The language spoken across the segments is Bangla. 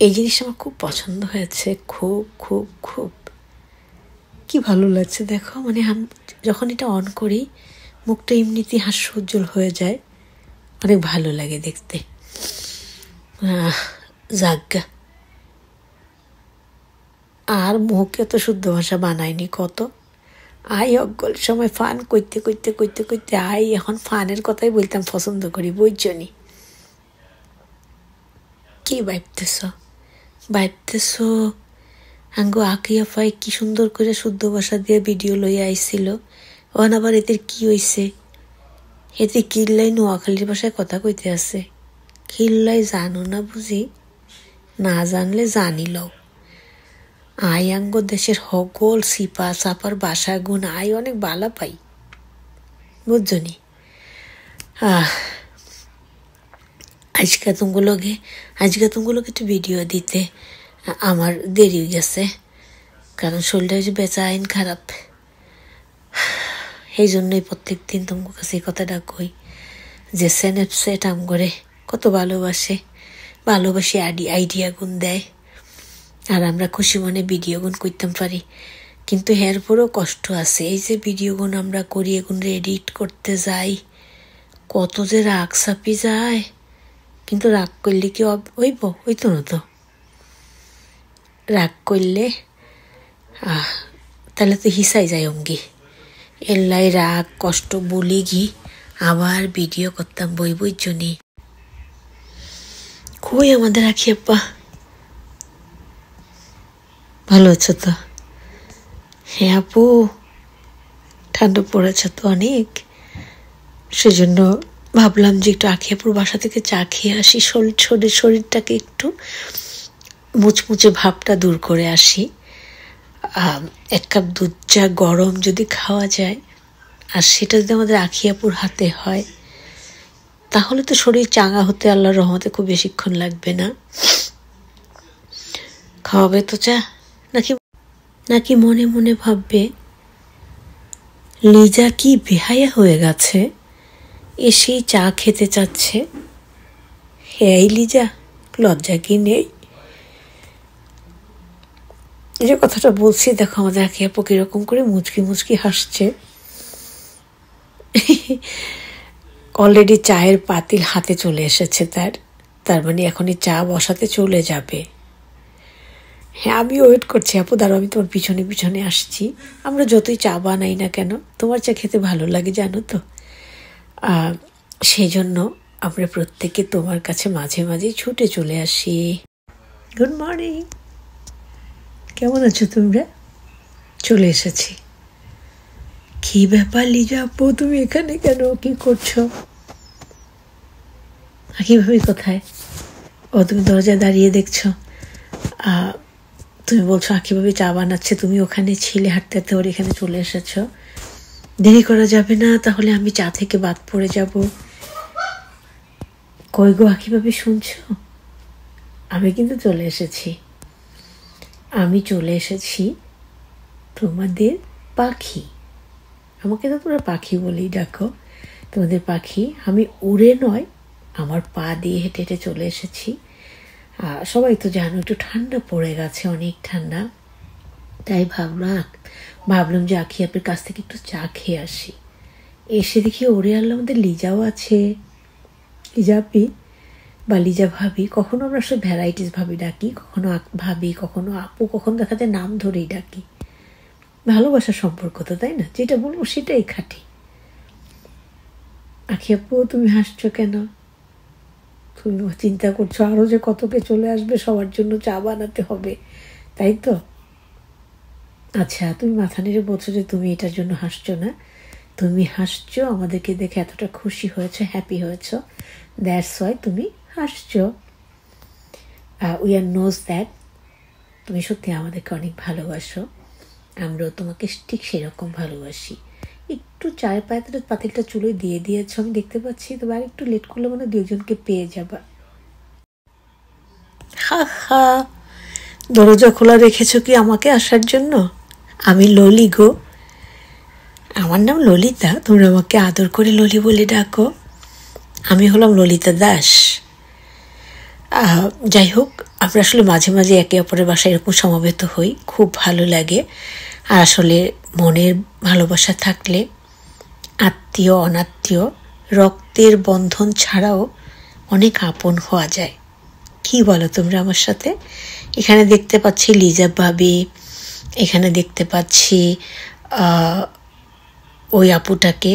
এই জিনিসটা আমার খুব পছন্দ হয়েছে, খুব খুব খুব কি ভালো লাগছে দেখো। মানে যখন এটা অন করি মুখটা এমনিতেই হাস্যোজ্জ্বল হয়ে যায়, অনেক ভালো লাগে দেখতে। জাগা আর মুখে তো শুদ্ধ ভাষা বানায়নি কত, অজ্ঞল সময় ফান করতে করতে করতে করতে এখন ফানের কথাই বলতাম পছন্দ করি, বুঝছনি? কি ভাবতেছ আঙ্গো আকিয়া ফাই কি সুন্দর করে শুদ্ধ ভাষা দিয়ে ভিডিও লইয়া আইছিল, ওখানে আবার এদের কি হইছে? এতে কিল্লাই নোয়াখালীর ভাষায় কথা কইতে আছে। কিল্লাই জানো না বুঝি? না জানলে জানিলও। আঙ্গো দেশের সকল সিপা চাপার ভাষা গুণ অনেক বালা পাই, বুঝছনি? আজকে তুমগুলোকে একটু ভিডিও দিতে আমার দেরি হয়ে গেছে, কারণ শরীরটা হচ্ছে বেচা আইন খারাপ। এই জন্যই প্রত্যেক দিন তোমার কাছে এই কথাটা কই যে স্ন্যাপচ্যাট আমগরে কত ভালোবাসে আইডিয়া গুণ দেয়, আর আমরা খুশি মনে ভিডিও গুণ করতাম পারি। কিন্তু এর পরেও কষ্ট আছে। এই যে ভিডিও গুণ আমরা করি, এগুন এডিট করতে যাই, কত যে রাগ চাপি যায়। কিন্তু রাগ করলে কি হইতো না তো? রাগ করলে তাহলে তো হিসাই যায় অঙ্গি। এল্লাই রাগ কষ্ট বলি ঘি আবার ভিডিও করতাম বই জনি। কই আমাদের আখি আপা? ভালো আছো তো? হ্যাঁ আপু, ঠান্ডা পড়েছে তো অনেক, সেজন্য ভাবলাম যে একটু আখি আপুর বাসা থেকে চা খেয়ে আসি, শরীরটাকে একটু মুচমুচে ভাবটা দূর করে আসি। 1 কাপ দুধ চা গরম যদি খাওয়া যায়, আর সেটা যদি আমাদের আখি আপুর হাতে হয়, তাহলে তো শরীর চাঙ্গা হতে আল্লাহর রহমতে খুব বেশিক্ষণ লাগবে না। খাওয়াবে তো চা? নাকি মনে মনে ভাববে লিজা কি বেহায়া হয়ে গেছে, এসেই চা খেতে চাচ্ছে? এই লিজা, লজ্জা কি নেই? এই যে কথাটা বলছি, দেখো আমাদের আখি আপু কিরকম করে মুচকি হাসছে। অলরেডি চায়ের পাতিল হাতে চলে এসেছে তার মানে এখনই চা বসাতে চলে যাবে। হ্যাঁ, আমি ওয়েট করছি আপু, দাঁড়াও, আমি তোমার পিছনে পিছনে আসছি। আমরা যতই চা বানাই না কেন, তোমার চা খেতে ভালো লাগে জানো তো। সেই জন্য আমরা প্রত্যেকে তোমার কাছে মাঝে মাঝে ছুটে চলে আসি। গুড মর্নিং, কেমন আছো তোমরা? চলে এসেছি। কি ব্যাপার লিজা আপু, তুমি এখানে কেন? কি করছো? কিভাবে কোথায়? তুমি দরজায় দাঁড়িয়ে দেখছো, তুমি বলছো আঁকিভাবে চা বানাচ্ছে, তুমি ওখানে ছিলে হাঁটতে হাঁটতে ওর এখানে চলে এসেছ। দেরি করা যাবে না, তাহলে আমি চা থেকে বাদ পড়ে যাব। কই গো আঁকিভাবে, শুনছো? আমি কিন্তু চলে এসেছি। তোমাদের পাখি। আমাকে তো তোমরা পাখি বলেই ডাকো। তোমাদের পাখি। আমি উড়ে নয়, আমার পা দিয়ে হেঁটে হেঁটে চলে এসেছি। সবাই তো জানো একটু ঠান্ডা পড়ে গেছে, অনেক ঠান্ডা। তাই ভাবলাম যে আখি আপুর কাছ থেকে একটু চা খেয়ে আসি। এসে দেখি ওরে আল্লাহ, আমাদের লিজাও আছে। লিজা আপি বা লিজা ভাবি, কখনো আমরা সব ভ্যারাইটিস ভাবি ডাকি, কখনো ভাবি, কখনো আপু, কখনো দেখা যায় নাম ধরেই ডাকি। ভালোবাসার সম্পর্ক তো, তাই না? যেটা বলবো সেটাই খাঁটি। আখি আপু, তুমি হাসছো কেন? তুমি চিন্তা করছো আরো যে কতকে চলে আসবে, সবার জন্য চা বানাতে হবে, তাই তো? আচ্ছা, তুমি মাথা নেড়ে বলছো যে তুমি এটার জন্য হাসছো না। তুমি হাসছো আমাদেরকে দেখে, এতটা খুশি হয়েছো, হ্যাপি হয়েছো, দ্যাটস ওয়াই তুমি হাসছো। উই আর নোজ দ্যাট তুমি সত্যি আমাদেরকে অনেক ভালোবাসো। আমরাও তোমাকে ঠিক সেরকম ভালোবাসি। একটু চায়ের পাতিলটা চুলে দিয়ে দিয়েছো, আমি দেখতে পাচ্ছি। তবে আর একটু লেট করলে মানে 2 জনকে পেয়ে যাবা। হা, দরজা খোলা রেখেছো কি আমাকে আসার জন্য? আমি ললি গো, আমার নাম ললিতা, তোমরা আমাকে আদর করে ললি বলে ডাকো। আমি হলাম ললিতা দাস। যাই হোক, আমরা আসলে মাঝে মাঝে একে অপরের বাসায় এরকম সমবেত হই, খুব ভালো লাগে। আর আসলে মনের ভালোবাসা থাকলে আত্মীয় অনাত্মীয় রক্তের বন্ধন ছাড়াও অনেক আপন হওয়া যায়। কি বলো তোমরা আমার সাথে? এখানে দেখতে পাচ্ছি লিজা ভাবি, এখানে দেখতে পাচ্ছি ওই আপুটাকে,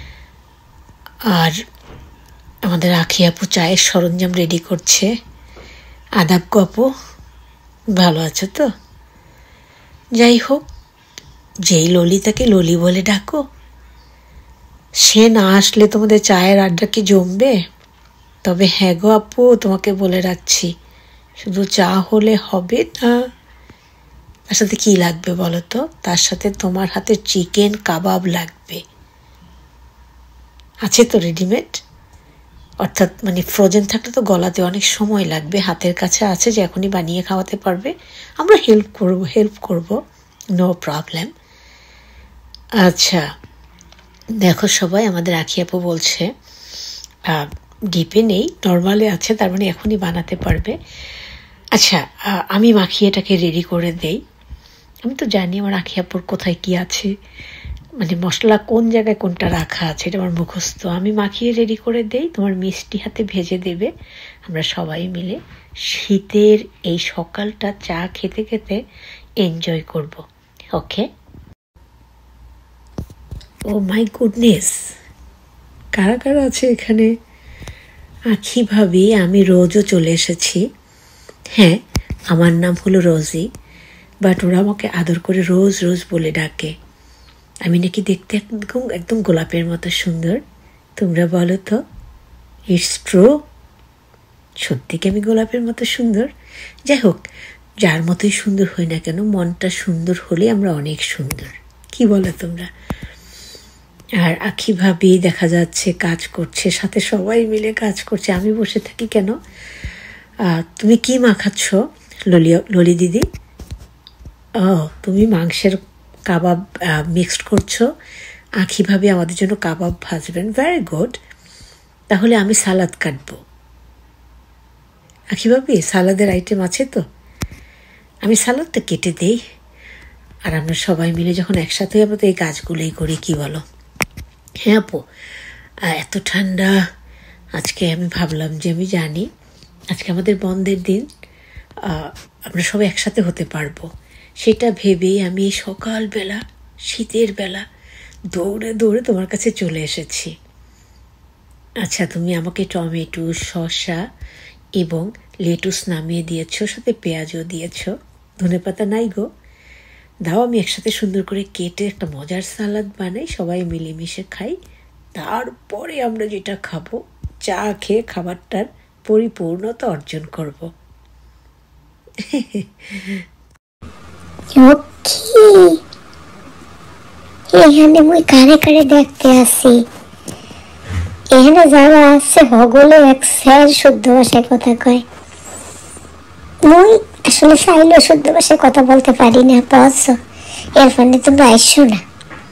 আর আমাদের আখি আপু চায়ের সরঞ্জাম রেডি করছে। আদাব আপু, ভালো আছো তো? যাই হোক, যেই ললিতাকে ললি বলে ডাকো, সে না আসলে তোমাদের চায়ের আড্ডা কি জমবে? তবে হ্যাঁ গো আপু, তোমাকে বলে রাখছি, শুধু চা হলে হবে না, তার সাথে কি লাগবে বলো তো? তার সাথে তোমার হাতে চিকেন কাবাব লাগবে। আছে তো রেডিমেড, অর্থাৎ মানে ফ্রোজেন থাকলে তো গলাতে অনেক সময় লাগবে, হাতের কাছে আছে যে এখনই বানিয়ে খাওয়াতে পারবে। আমরা হেল্প করব, নো প্রবলেম। আচ্ছা দেখো সবাই, আমাদের আখি আপু বলছে ডিপে নেই, নর্মালে আছে, তার মানে এখনই বানাতে পারবে। আচ্ছা, আমি মাখিয়েটাকে রেডি করে দেই। আমি তো জানি আমার আখি আপুর কোথায় কি আছে, মানে মশলা কোন জায়গায় কোনটা রাখা আছে, এটা আমার মুখস্থ। আমি মাখিয়ে রেডি করে দেই, তোমার মিষ্টি হাতে ভেজে দেবে। আমরা সবাই মিলে শীতের এই সকালটা চা খেতে খেতে এনজয় করব। ওকে? ও মাই গুডনেস, কারা কারা আছে এখানে? আখি ভাবি, আমি রোজও চলে এসেছি। হ্যাঁ, আমার নাম হলো রোজি, বাট ওরা আমাকে আদর করে রোজ রোজ বলে ডাকে। আমি নাকি দেখতে একদম গোলাপের মতো সুন্দর। তোমরা বলো তো, ইটস ট্রু? সত্যি কি আমি গোলাপের মতো সুন্দর? যাই হোক, যার মতোই সুন্দর হই না কেন, মনটা সুন্দর হলে আমরা অনেক সুন্দর। কি বলো তোমরা? আর আখি ভাবি দেখা যাচ্ছে কাজ করছে, সাথে সবাই মিলে কাজ করছে, আমি বসে থাকি কেন? তুমি কি মাখাচ্ছ ললি দিদি? ও, তুমি মাংসের কাবাব মিক্সড করছো। আখি ভাবি আমাদের জন্য কাবাব ভাজবেন, ভেরি গুড। তাহলে আমি সালাদ কাটবো। আখি ভাবি, সালাদের আইটেম আছে তো? আমি সালাদটা কেটে দেই, আর আমরা সবাই মিলে যখন একসাথে আমরা তো এই কাজগুলোই করি। কি বলো? হ্যাঁ আপু, এত ঠান্ডা আজকে, আমি ভাবলাম যে আমি জানি আজকে আমাদের বন্ধের দিন, আমরা সবাই একসাথে হতে পারবো, সেটা ভেবেই আমি সকালবেলা শীতের বেলা দৌড়ে দৌড়ে তোমার কাছে চলে এসেছি। আচ্ছা, তুমি আমাকে টমেটো, শসা এবং লেটুস নামিয়ে দিয়েছ, সাথে পেঁয়াজও দিয়েছ। ধনেপাতা নাই গো? দাও, আমি একসাথে সুন্দর করে কেটে একটা মজার সালাদ বানাই, সবাই মিলেমিশে খাই। তারপরে আমরা যেটা খাবো, চা খেয়ে খাবারটার পরিপূর্ণতা অর্জন করব। এখানে মুই কারে কারে দেখতে আসি, এখানে যারা আছে হগলে এক স্যার শুদ্ধ ভাষায় কথা কয়। মুই আসলে চাইলেও শুদ্ধ ভাষায় কথা বলতে পারি না, বুঝছো? এর ফলে তোমরা আইসো না।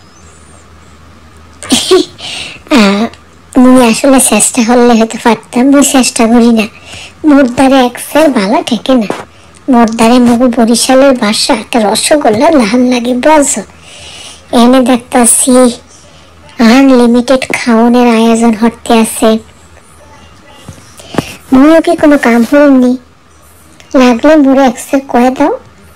মুই আসলে চেষ্টা করলে হয়তো পারতাম, মুই চেষ্টা করি না। মোর দ্বারে এক স্যার ভালো ঠেকে না। মোর দ্বারে মুগু বরিশালের ভাষা একটা রসগোল্লা লাল লাগে, বুঝছো? এনে দেখতেছি আনলিমিটেড খাওয়ানোর আয়োজন হতে আছে। মুইও কি কোনো কাম হয়নি, লাগলে মোরে একসের কয়ে দাও,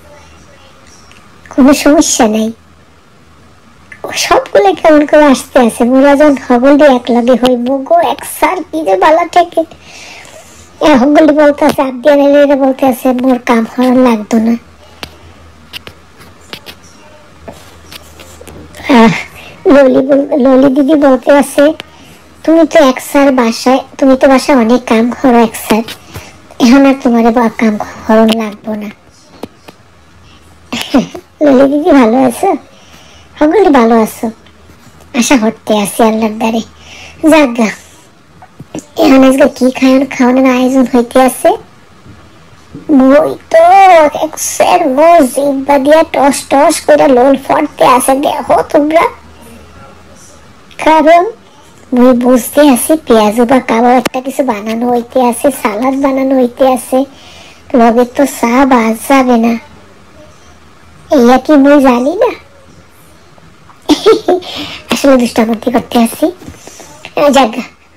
কোনো সমস্যা নাই। সবগুলো কেমন করে আসতে আছে, মোরা যখন হগল দিয়ে এক লাগে হইব গো, এক সার কি যে বালা থেকে হগল বলতে আছে, আদিয়া বলতে আছে মোর কাম হওয়ার লাগতো না। ললি দিদি বলতে আছে, তুমি তো এক স্যার বাসায়, তুমি তো বাসায় অনেক কাম করো এক স্যার, এখন আর তোমার কাম হরণ লাগবো না। ললি দিদি ভালো আছো? সকলে ভালো আছো, আশা করতে আছি আল্লাহর দ্বারে। যাগা, এখন আজকে কি খাওয়ানোর আয়োজন হইতে আছে? মই তো এক স্যার মোর জিব্বা দিয়া টস টস করে লোল ফটতে আছে, দেখো তোমরা। কারণ মুই বুঝতে আছি পেঁয়াজু বা কাবাব একটা কিছু বানানো হইতে আছে, সালাদ বানানো হইতে আছে, লগে তো চা বাদ যাবে না। এইয়া কি মুই জানি না? আসলে দুষ্টামতি করতে আছি। যাক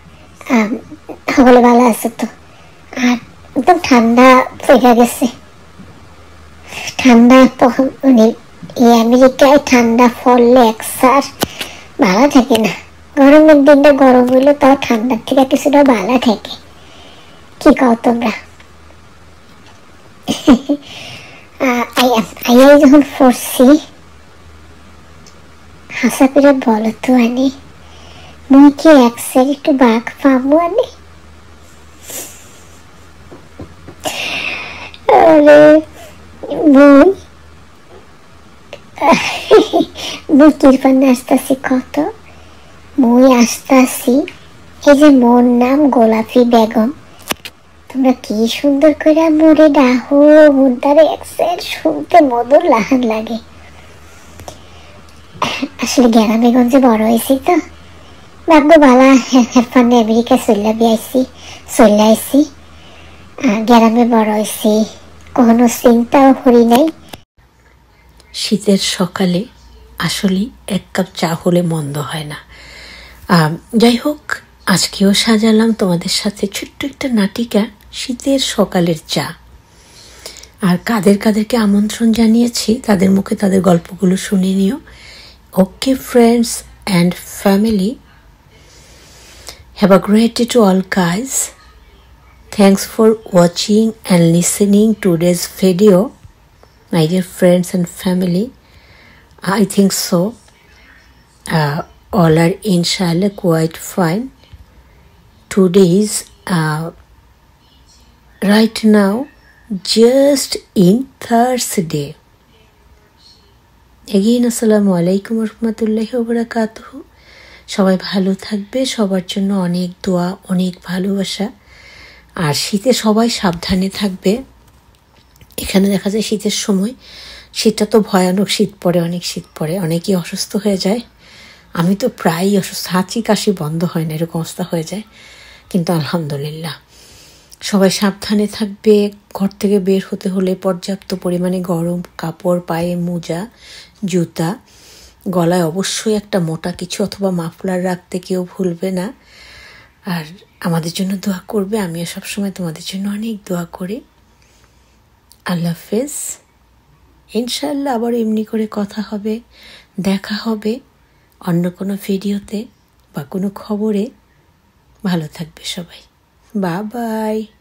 সকলে ভালো আছে তো? আর একদম ঠান্ডা পড়ে গেছে। ঠান্ডা মানে এই আমেরিকায় ঠান্ডা পড়লে একসার ভালো থাকে না। গরমের দিনটা গরম হইলে তাও ঠান্ডার থেকে কিছুটা ভালো থাকে। কি কও তোমরা? আইয়াই যখন পড়ছি হাসা করে বলো তো আনি, মুই কি একসার একটু বাঘ পাবো আনি? আরে মুই কিরপানে আসতেছি কত, মুই আসতেছি এই যে মোর নাম গোলাপি বেগম। তোমরা কি সুন্দর করে মোরে ডাহো, মুদারে একসার শুনতে মধুর লাহান লাগে। আসলে গ্রামে গঞ্জে বড় হয়েছি তো, ভাগ্য বালা হেরফানে আমেরিকা চলে আইছি। গ্রামে বড় হয়েছি, কখনো চিন্তাও করি নাই। শীতের সকালে আসলে এক কাপ চা হলে মন্দ হয় না। যাই হোক, আজকেও সাজালাম তোমাদের সাথে ছোট্ট একটা নাটিকা, শীতের সকালের চা। আর কাদেরকে আমন্ত্রণ জানিয়েছি তাদের মুখে তাদের গল্পগুলো শুনে নিও। Okay friends and family, have a great day to all guys. Thanks for watching and listening today's video, my dear friends and family. I think so all are inshallah quite fine. Today's right now just in Thursday. Again আসসালামু আলাইকুম রহমতুল্লাহি ওয়া বারাকাতুহু। সবাই ভালো থাকবে, সবার জন্য অনেক দোয়া, অনেক ভালোবাসা। আর শীতে সবাই সাবধানে থাকবে। এখানে দেখা যায় শীতের সময়, শীতটা তো ভয়ানক শীত পড়ে, অনেক শীত পড়ে, অনেকেই অসুস্থ হয়ে যায়। আমি তো প্রায়ই অসুস্থ, হাঁচি কাশি বন্ধ হয় না, এরকম অবস্থা হয়ে যায়। কিন্তু আলহামদুলিল্লাহ সবাই সাবধানে থাকবে। ঘর থেকে বের হতে হলে পর্যাপ্ত পরিমাণে গরম কাপড়, পায়ে মোজা, জুতা, গলায় অবশ্যই একটা মোটা কিছু অথবা মাফলার রাখতে কেউ ভুলবে না। আর আমাদের জন্য দোয়া করবে, আমিও সবসময় তোমাদের জন্য অনেক দোয়া করি। আল্লাহ হাফেজ। ইনশাআল্লাহ আবার এমনি করে কথা হবে, দেখা হবে অন্য কোনো ভিডিওতে বা কোনো খবরে। ভালো থাকবে সবাই, বাই বাই।